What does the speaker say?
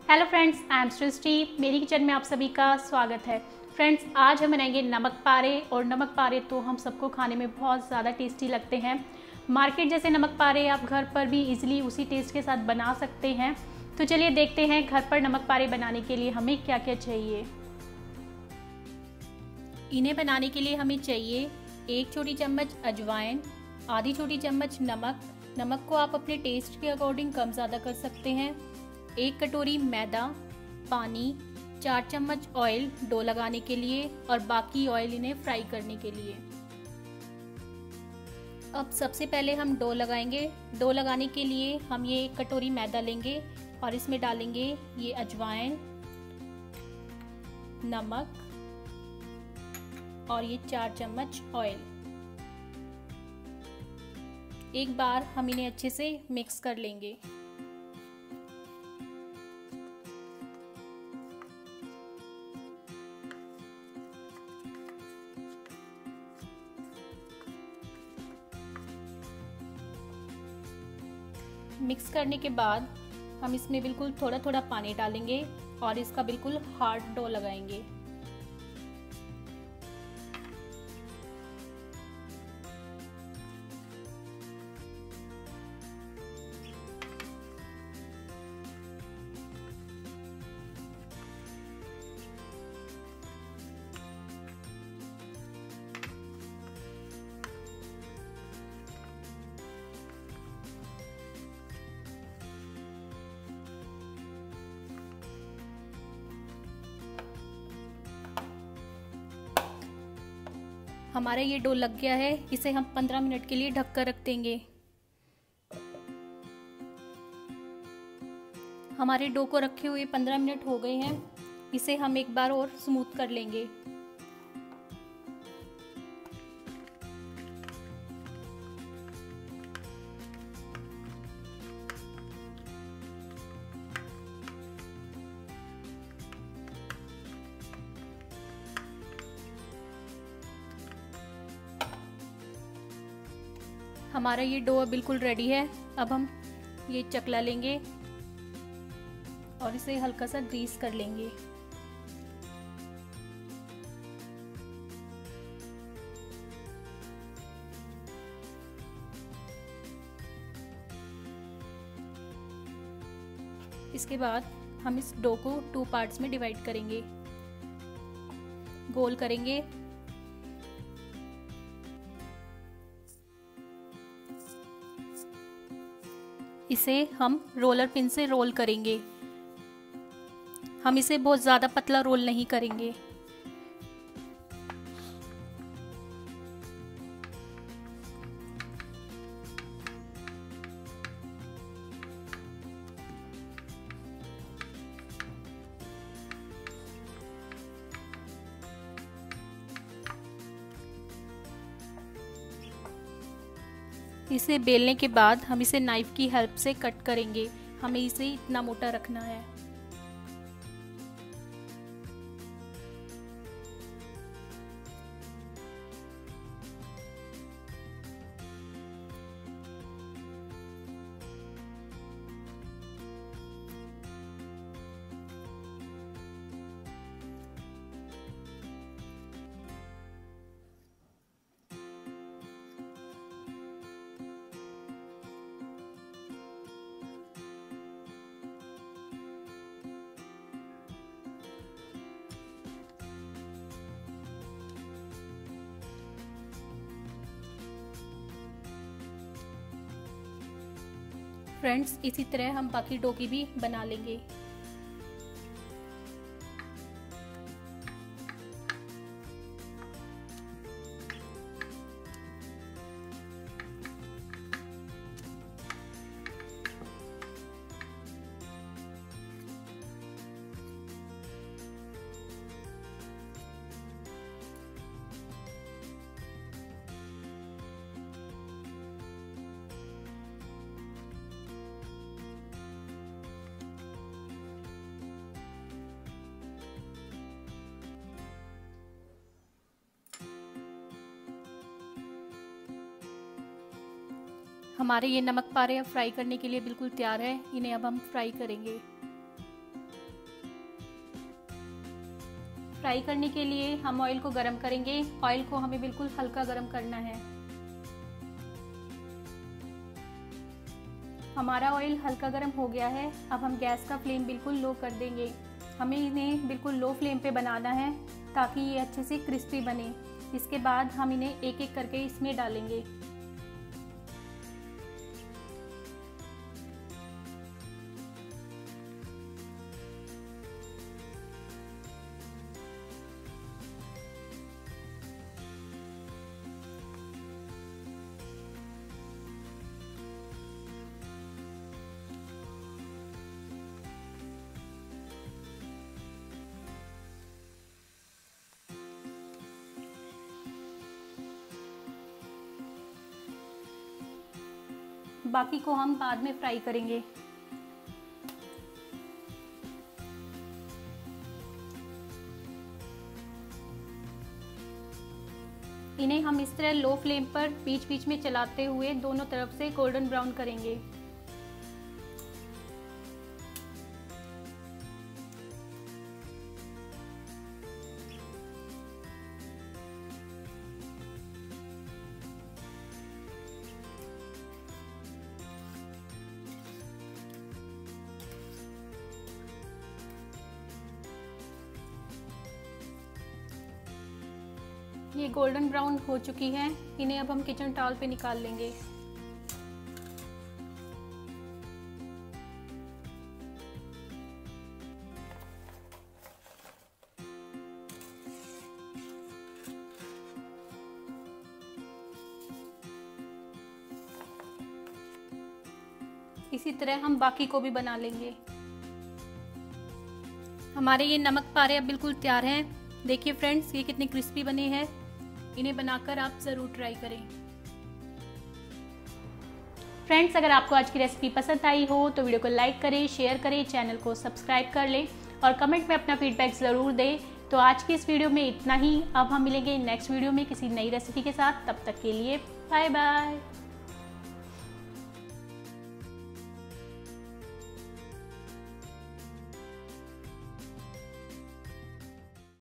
Hello friends, I am Srishti. मेरी kitchen में आप सभी का स्वागत है। फ्रेंड्स, आज हम बनाएंगे नमक पारे। और नमक पारे तो हम सबको खाने में बहुत ज़्यादा टेस्टी लगते हैं। मार्केट जैसे नमक पारे आप घर पर भी इजीली उसी टेस्ट के साथ बना सकते हैं। तो चलिए देखते हैं घर पर नमक पारे बनाने के लिए हमें क्या क्या चाहिए। इन्हें बनाने के लिए हमें चाहिए 1 छोटी चम्मच अजवाइन, आधी छोटी चम्मच नमक। नमक को आप अपने टेस्ट के अकॉर्डिंग कम ज़्यादा कर सकते हैं। 1 कटोरी मैदा, पानी, 4 चम्मच ऑयल डो लगाने के लिए और बाकी ऑयल इन्हें फ्राई करने के लिए। अब सबसे पहले हम डो लगाएंगे। डो लगाने के लिए हम ये 1 कटोरी मैदा लेंगे और इसमें डालेंगे ये अजवाइन, नमक और ये 4 चम्मच ऑयल। एक बार हम इन्हें अच्छे से मिक्स कर लेंगे। मिक्स करने के बाद हम इसमें बिल्कुल थोड़ा थोड़ा पानी डालेंगे और इसका बिल्कुल हार्ड डो लगाएंगे। हमारा ये डो लग गया है। इसे हम 15 मिनट के लिए ढक कर रख देंगे। हमारे डो को रखे हुए 15 मिनट हो गए हैं। इसे हम एक बार और स्मूथ कर लेंगे। हमारा ये डो बिल्कुल रेडी है। अब हम ये चकला लेंगे और इसे हल्का सा ग्रीस कर लेंगे। इसके बाद हम इस डो को 2 पार्ट्स में डिवाइड करेंगे, गोल करेंगे। इसे हम रोलर पिन से रोल करेंगे। हम इसे बहुत ज़्यादा पतला रोल नहीं करेंगे। इसे बेलने के बाद हम इसे नाइफ की हेल्प से कट करेंगे। हमें इसे इतना मोटा रखना है। फ्रेंड्स, इसी तरह हम बाकी डो की भी बना लेंगे। हमारे ये नमक पारे अब फ्राई करने के लिए बिल्कुल तैयार है। इन्हें अब हम फ्राई करेंगे। फ्राई करने के लिए हम ऑयल को गरम करेंगे। ऑयल को हमें बिल्कुल हल्का गरम करना है। हमारा ऑयल हल्का गरम हो गया है। अब हम गैस का फ्लेम बिल्कुल लो कर देंगे। हमें इन्हें बिल्कुल लो फ्लेम पे बनाना है ताकि ये अच्छे से क्रिस्पी बने। इसके बाद हम इन्हें एक एक करके इसमें डालेंगे। बाकी को हम बाद में फ्राई करेंगे। इन्हें हम इस तरह लो फ्लेम पर बीच बीच में चलाते हुए दोनों तरफ से गोल्डन ब्राउन करेंगे। ये गोल्डन ब्राउन हो चुकी है। इन्हें अब हम किचन टॉवल पे निकाल लेंगे। इसी तरह हम बाकी को भी बना लेंगे। हमारे ये नमक पारे अब बिल्कुल तैयार हैं। देखिए फ्रेंड्स, ये कितने क्रिस्पी बने हैं। इन्हें बनाकर आप ज़रूर ट्राई करें। फ्रेंड्स, अगर आपको आज की रेसिपी पसंद आई हो तो वीडियो को लाइक करें, शेयर करें, चैनल को सब्सक्राइब कर लें और कमेंट में अपना फीडबैक ज़रूर दें। तो आज की इस वीडियो में इतना ही। अब हम मिलेंगे नेक्स्ट वीडियो में किसी नई रेसिपी के साथ। तब तक के लिए बाय बाय।